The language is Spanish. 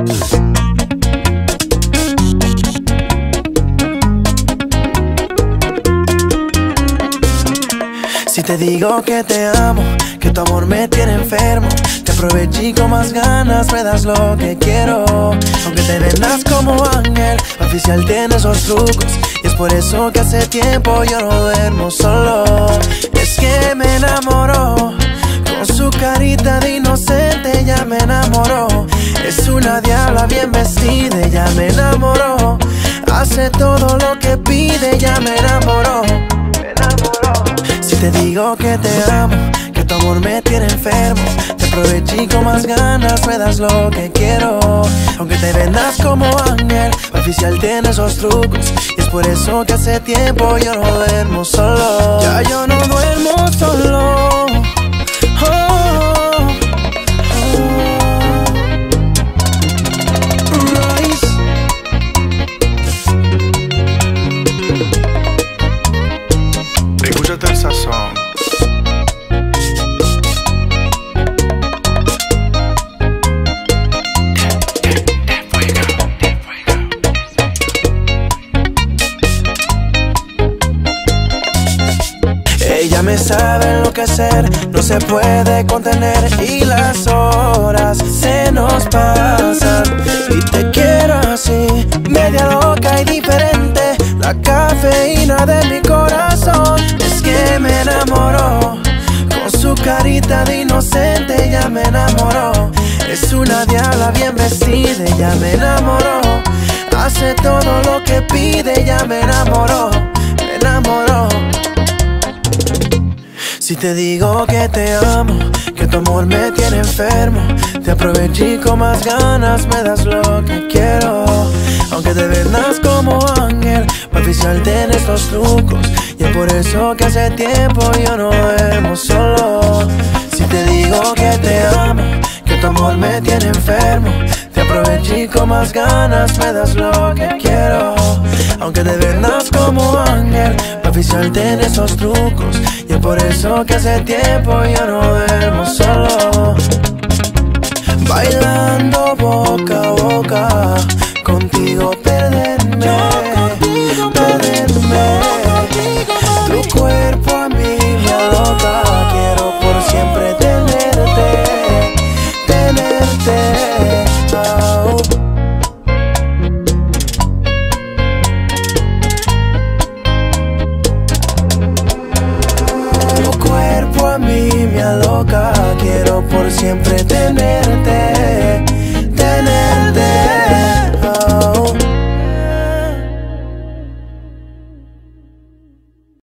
Si te digo que te amo, que tu amor me tiene enfermo, te aproveché y con más ganas me das lo que quiero. Aunque te vendas como ángel, oficial tiene esos trucos, y es por eso que hace tiempo yo no duermo solo. Es que me enamoró, con su carita de inocente ya me enamoró. Es una diabla bien vestida, ya me enamoró. Hace todo lo que pide, ya me enamoró. Si te digo que te amo, que tu amor me tiene enfermo, te aproveché y con más ganas me das lo que quiero. Aunque te vendas como ángel, oficial tiene esos trucos, y es por eso que hace tiempo yo no duermo solo. Ya yo no duermo solo. Escúchate el sazón. Ella me sabe enloquecer, no se puede contener, y las horas se nos pasan. Y te quiero así, media loca y diferente, la cafeína de mi corazón. Es que me enamoró, con su carita de inocente ya me enamoró. Es una diabla bien vestida, ya me enamoró. Hace todo lo que pide, ya me enamoró, me enamoró. Si te digo que te amo, que tu amor me tiene enfermo, te aproveché y con más ganas me das lo que quiero. Aunque te vendas como ángel, oficial tienes estos trucos, y es por eso que hace tiempo yo no duermo solo. Si te digo que te amo, que tu amor me tiene enfermo, te aproveché y con más ganas me das lo que quiero. Aunque te vendas como ángel, oficial tiene esos trucos, y es por eso que hace tiempo yo no duermo solo. Bailando voy.